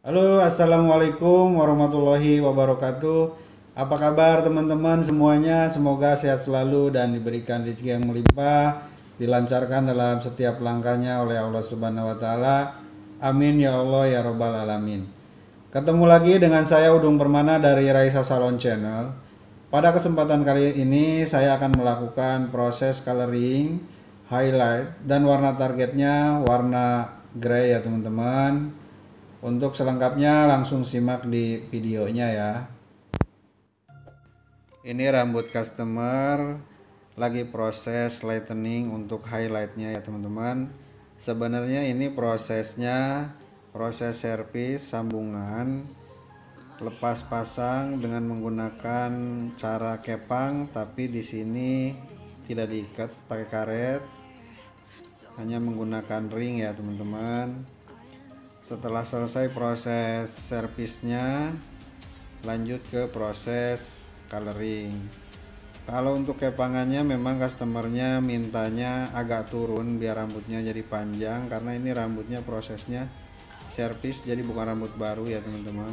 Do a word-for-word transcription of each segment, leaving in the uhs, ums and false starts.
Halo, assalamualaikum warahmatullahi wabarakatuh. Apa kabar teman-teman semuanya? Semoga sehat selalu dan diberikan rezeki yang melimpah, dilancarkan dalam setiap langkahnya oleh Allah Subhanahu wa Ta'ala. Amin ya Allah ya Robbal 'Alamin. Ketemu lagi dengan saya Udung Permana dari Raisa Salon Channel. Pada kesempatan kali ini saya akan melakukan proses coloring, highlight, dan warna targetnya warna grey ya teman-teman. Untuk selengkapnya langsung simak di videonya ya. Ini rambut customer lagi proses lightening untuk highlightnya ya teman-teman. Sebenarnya ini prosesnya proses servis sambungan lepas pasang dengan menggunakan cara kepang, tapi di sini tidak diikat pakai karet, hanya menggunakan ring ya teman-teman. Setelah selesai proses servisnya, lanjut ke proses coloring. Kalau untuk kepangannya memang customernya mintanya agak turun biar rambutnya jadi panjang, karena ini rambutnya prosesnya servis jadi bukan rambut baru ya teman-teman.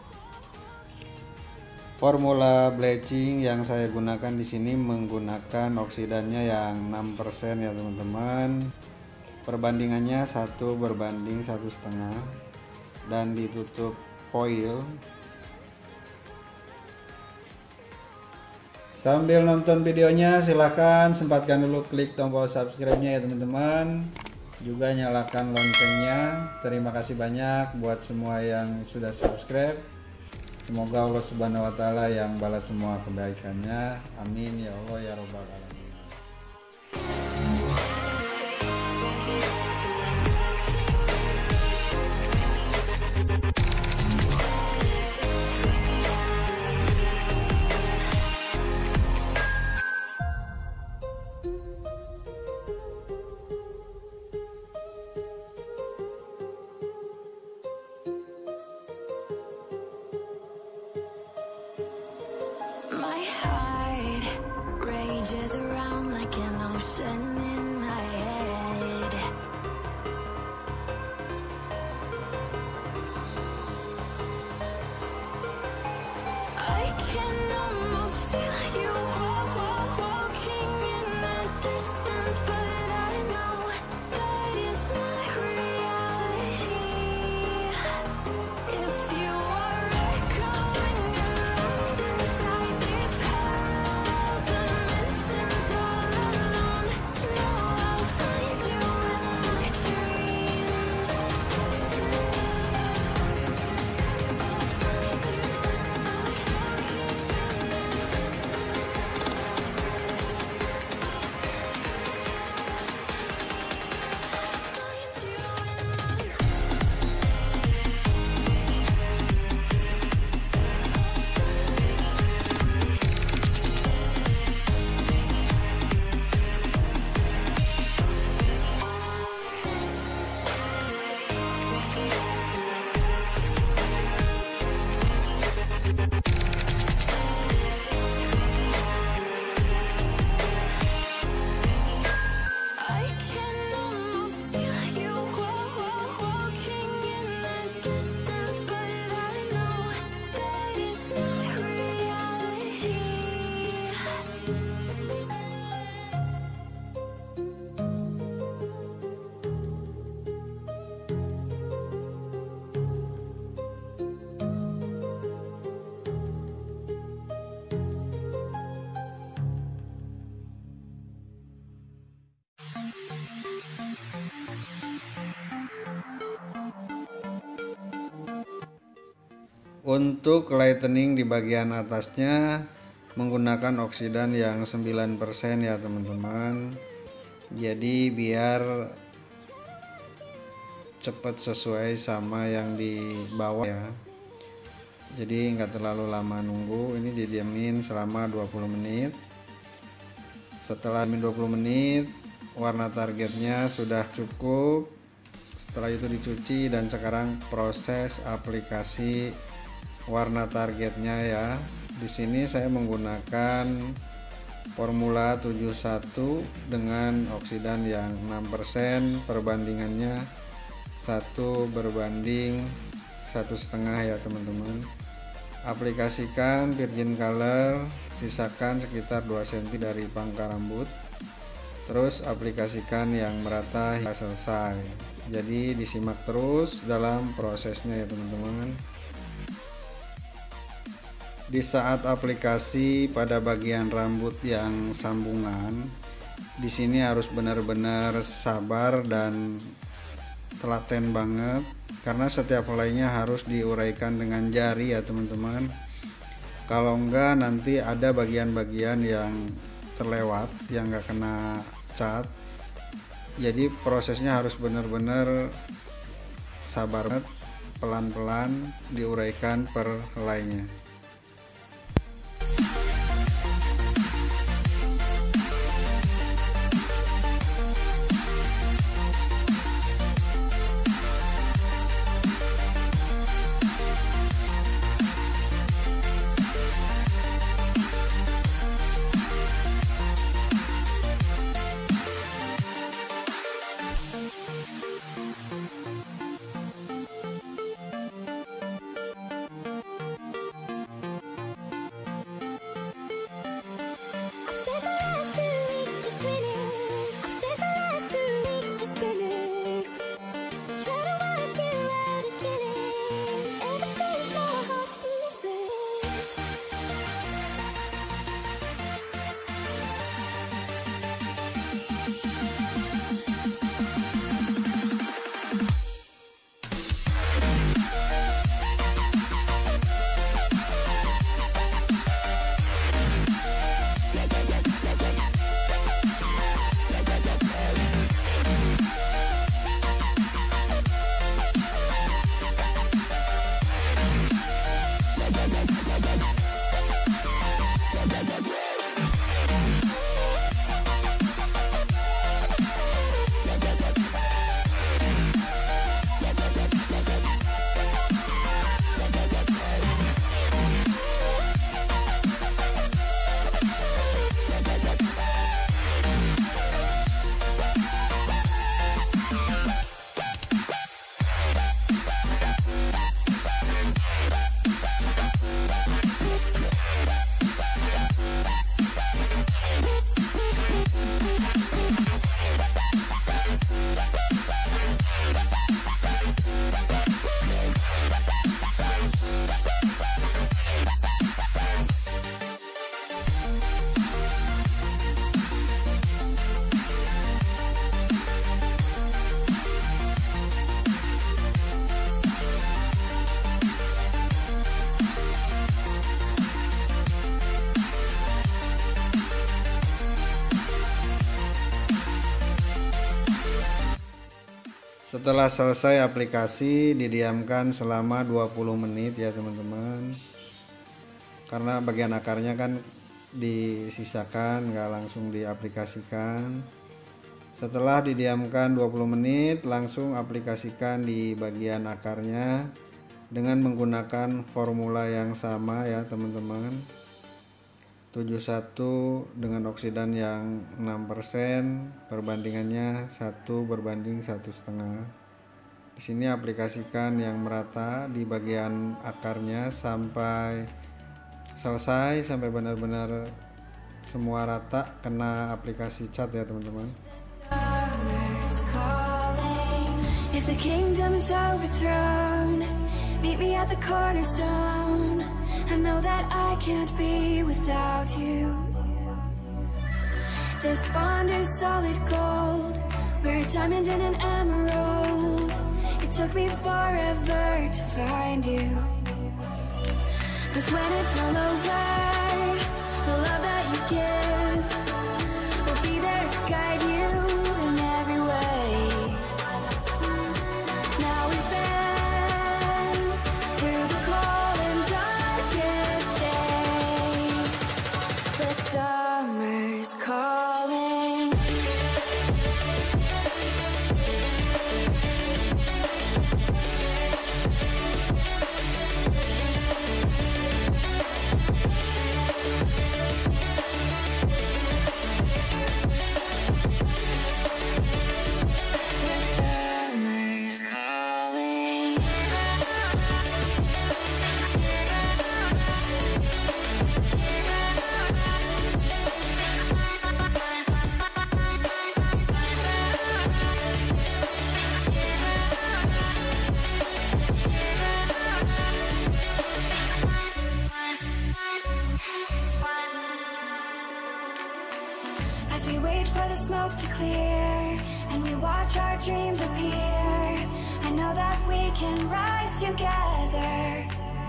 Formula bleaching yang saya gunakan di sini menggunakan oksidannya yang enam persen ya teman-teman. Perbandingannya satu berbanding satu setengah dan ditutup foil. Sambil nonton videonya silahkan sempatkan dulu klik tombol subscribe-nya ya teman-teman, juga nyalakan loncengnya. Terima kasih banyak buat semua yang sudah subscribe. Semoga Allah Subhanahu wa Ta'ala yang balas semua kebaikannya. Amin ya Allah ya Robbal 'Alamin. My heart rages around like an ocean in my head. I can almost feel you walking in the distance, but I know that it's not reality. If you are echoing around inside these parallel dimensions all alone, know I'll find you in my dreams. I can almost feel you walking in the distance, but I know that it's not reality. Untuk lightening di bagian atasnya menggunakan oksidan yang sembilan persen ya teman-teman. Jadi biar cepat sesuai sama yang di bawah ya. Jadi nggak terlalu lama nunggu. Ini didiamin selama dua puluh menit. Setelah dua puluh menit, warna targetnya sudah cukup. Setelah itu dicuci dan sekarang proses aplikasi warna targetnya ya. Di sini saya menggunakan formula tujuh puluh satu dengan oksidan yang enam persen, perbandingannya satu berbanding satu setengah ya teman-teman. Aplikasikan virgin color, sisakan sekitar dua sentimeter dari pangkal rambut. Terus aplikasikan yang merata hingga selesai. Jadi disimak terus dalam prosesnya ya teman-teman. Di saat aplikasi pada bagian rambut yang sambungan, di sini harus benar-benar sabar dan telaten banget, karena setiap helainya harus diuraikan dengan jari ya teman-teman. Kalau enggak nanti ada bagian-bagian yang terlewat yang enggak kena cat. Jadi prosesnya harus benar-benar sabar banget, pelan-pelan diuraikan per helainya. Setelah selesai aplikasi, didiamkan selama dua puluh menit ya teman-teman, karena bagian akarnya kan disisakan, nggak langsung diaplikasikan. Setelah didiamkan dua puluh menit, langsung aplikasikan di bagian akarnya dengan menggunakan formula yang sama ya teman-teman. tujuh puluh satu dengan oksidan yang enam persen, perbandingannya satu berbanding satu setengah. Di sini aplikasikan yang merata di bagian akarnya sampai selesai, sampai benar-benar semua rata kena aplikasi cat ya teman-teman. If the kingdom is overthrown, meet me at the cornerstone. I know that I can't be without you. This bond is solid gold. We're a diamond and an emerald. It took me forever to find you. Cause when it's all over, the love that you give will be there to guide you in every way. Now we've been through the cold and darkest days. The summer's calling. smoke to clear, and we watch our dreams appear. I know that we can rise together.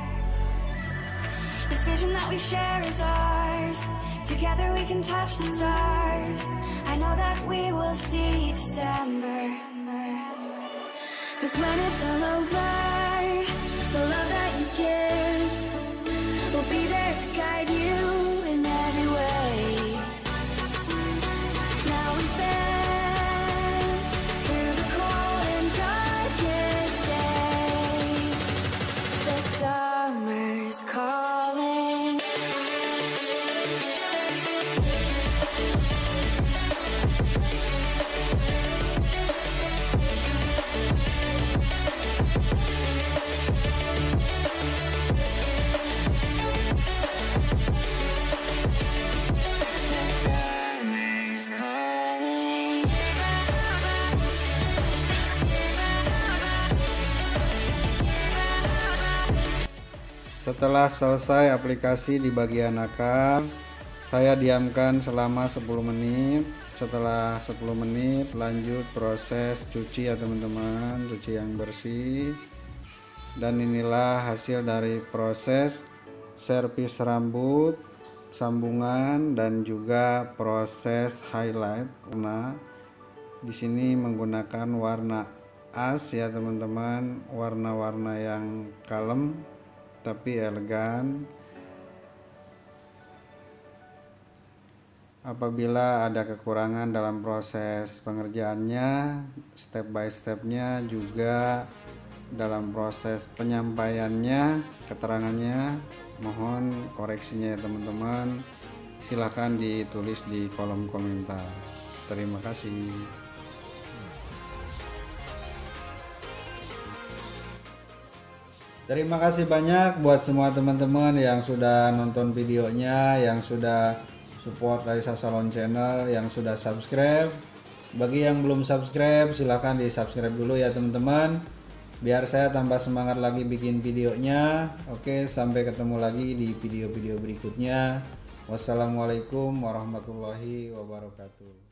This vision that we share is ours. Together we can touch the stars. I know that we will see December. Cause when it's all over, the love that you give will be there to guide you in every way. Now we've been through the cold and darkest days. The summer's calling. Setelah selesai aplikasi di bagian akar, saya diamkan selama sepuluh menit. Setelah sepuluh menit lanjut proses cuci ya teman-teman, cuci yang bersih. Dan inilah hasil dari proses servis rambut, sambungan, dan juga proses highlight. Warna di sini menggunakan warna as ya teman-teman, warna-warna yang kalem tapi elegan. Apabila ada kekurangan dalam proses pengerjaannya, step by stepnya, juga dalam proses penyampaiannya, keterangannya, mohon koreksinya ya teman-teman. Silahkan ditulis di kolom komentar. Terima kasih. Terima kasih banyak buat semua teman-teman yang sudah nonton videonya, yang sudah support Raisa Salon Channel, yang sudah subscribe. Bagi yang belum subscribe, silahkan di subscribe dulu ya teman-teman, biar saya tambah semangat lagi bikin videonya. Oke, sampai ketemu lagi di video-video berikutnya. Wassalamualaikum warahmatullahi wabarakatuh.